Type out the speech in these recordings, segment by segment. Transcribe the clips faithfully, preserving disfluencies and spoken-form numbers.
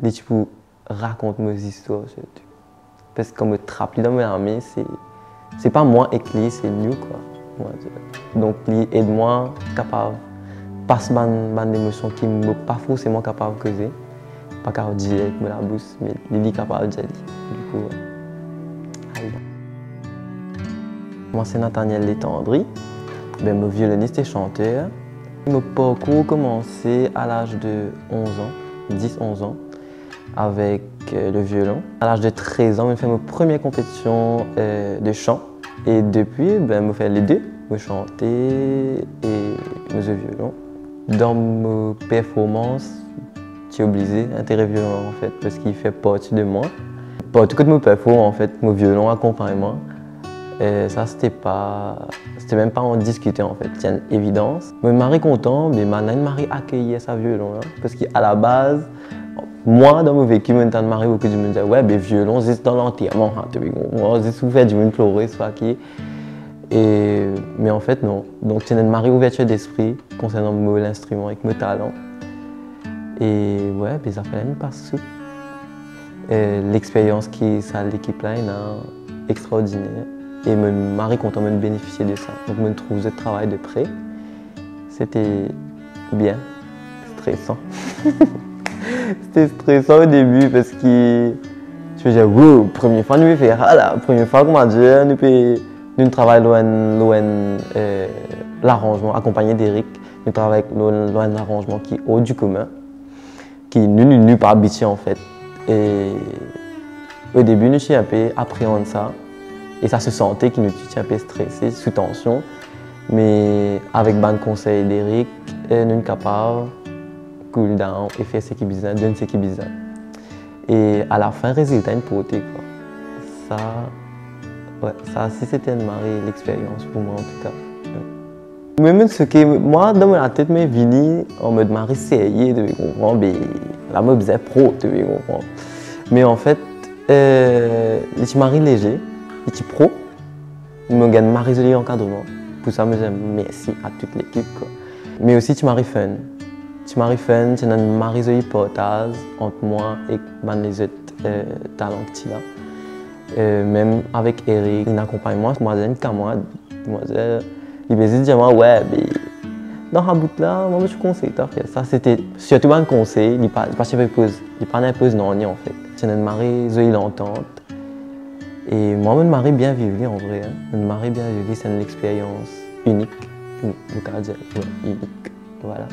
les tu peux raconter mes histoires surtout. Parce que comme me trappe dans mes amis, c'est c'est pas moi et lui, c'est nous quoi. Donc lui aide-moi capable passer ban ban d'émotions qui me pas forcément capable de causer, pas capable de dire avec la bouche, mais il est capable de dire. Du coup, aïe. Moi c'est Nathaniel Létendry, ben me violoniste et chanteur. Mon parcours a commencé à l'âge de onze ans, dix onze ans, avec euh, le violon. À l'âge de treize ans, j'ai fait ma première compétition euh, de chant. Et depuis, ben, je fais les deux, je chanter et je joue violon. Dans mes performances, je suis obligé d'intégrer le violon en fait, parce qu'il fait partie de moi. Pour tout cas de mes performances, en fait, mon violon accompagne moi. Et ça, c'était pas, c'était même pas en discuter en fait, c'est une évidence. Mais Marie content, mais maintenant Marie accueillait sa violon là, parce qu'à la base, moi dans mon vécu, maintenant Marie beaucoup de me disait ouais, mais violon c'est dans l'enterrement, hein, tu vois, j'ai souffert du monde pleurer, soit qui. Et mais en fait non, donc c'est une Marie ouverture d'esprit concernant l'instrument avec mon talent. Et ouais, mais ça fait une passe sous. L'expérience qui ça l'équipe là, est extraordinaire. Et me Marie content de bénéficier de ça. Donc, je trouve le travail de près. C'était bien, stressant. C'était stressant au début parce que je me disais, wow, première fois, nous pouvons faire, ah la première fois, comment dire, nous pouvons nous travailler loin, loin euh, l'arrangement, accompagné d'Eric. Nous travaillons loin, loin l'arrangement qui est haut du commun, qui est nu, nu, nu pas habitué en fait. Et au début, nous avons un peu appréhendé ça. Et ça se sentait qu'il nous était un peu stressé, sous tension. Mais avec le conseil d'Eric, nous sommes capables de cool down et faire ce qui est besoin, donner ce qui est besoin. Et à la fin, le résultat est une beauté. Ça, ouais, ça si c'était une marée, l'expérience pour moi en tout cas. Ouais. Même ce que moi, dans ma tête, je suis venu en mode marée sérieux, tu comprends, mais la mode c'est pro, tu comprends. Mais en fait, euh, les marées légers. Et tu pro, je me gagne ma résolu encadrement. Pour ça, je dis merci à toute l'équipe. Mais aussi, tu m'arrives fun. Tu m'arrives fun, tu as une résolu portage entre moi et les autres euh, talents que tu as. Euh, même avec Eric, il accompagne moi. Moi, j'ai une camarade. Moi, il me dit, ouais, mais dans la boucle là, moi, je conseille de faire ça. C'était surtout un conseil. Il n'est pas impose. Il pas impose non, en fait. Tu as une résolu l'entente. Et moi, je me marie bien vivre en vrai. Hein. Je me marie bien vivre, c'est une expérience unique. Je dire, ouais, unique. Voilà.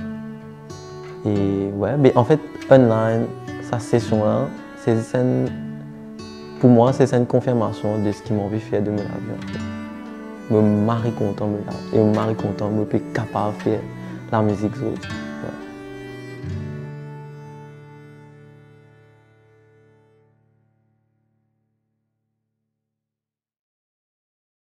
Et ouais, mais en fait, online, sa session-là, c'est une, pour moi, c'est une confirmation de ce qui m'a envie de faire de me laver. En fait. Je me marie content de me laver. Et je me marie content de me capable de faire la musique.